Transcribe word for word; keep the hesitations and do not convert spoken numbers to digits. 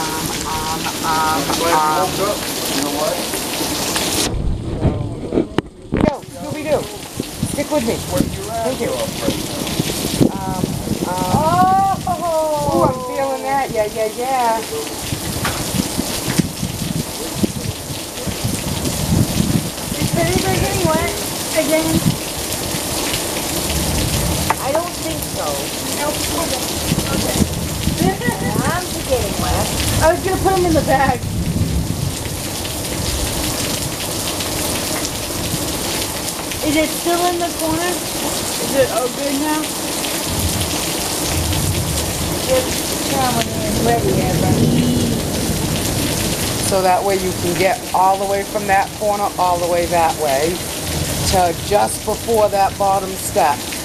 um, um, um. You know what? Yo, Scooby-Doo, stick with me. Thank you. Um, um. Oh! Ooh, I'm feeling that. Yeah, yeah, yeah. Is anybody getting wet again? I don't think so. Nope. Okay. I'm getting wet. I was gonna put them in the bag. Is it still in the corner? Is it oh good now? Just coming in ready, Evan. So that way you can get all the way from that corner all the way that way to just before that bottom step.